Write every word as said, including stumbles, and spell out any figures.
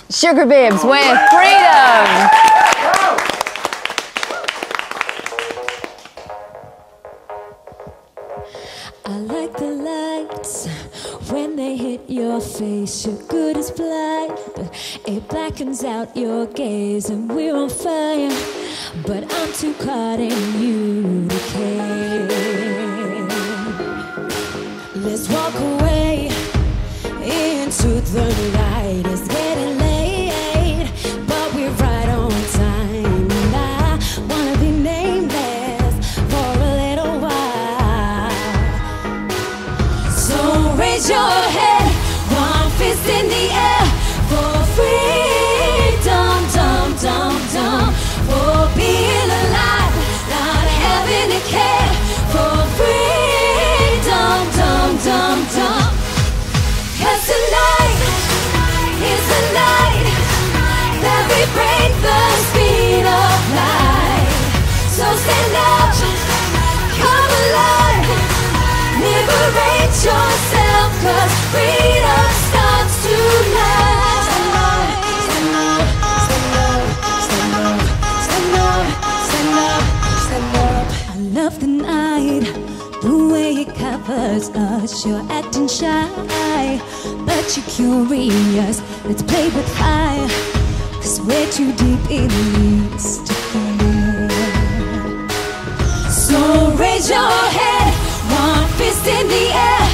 Sugababes with Freedom. I like the lights when they hit your face. You're good as blood, but it blackens out your gaze, and we're on fire, but I'm too caught in you to care. Let's walk away into the light. It's getting late, but we're right on time, and I wanna be nameless for a little while. So raise your head, one fist in the air for freedom, dum dum dum, for being alive, not having to care, for freedom, dum dum dum. 'Cause tonight is the night that we break the speed of light. So stand up, come alive, liberate yourself, 'cause freedom starts tonight. Stand up, stand up, stand up, stand up, stand up, stand up. I love the night, the way it covers us. You're acting shy, but you're curious. Let's play with fire, 'cause we're too deep in this to fall. So raise your head, one fist in the air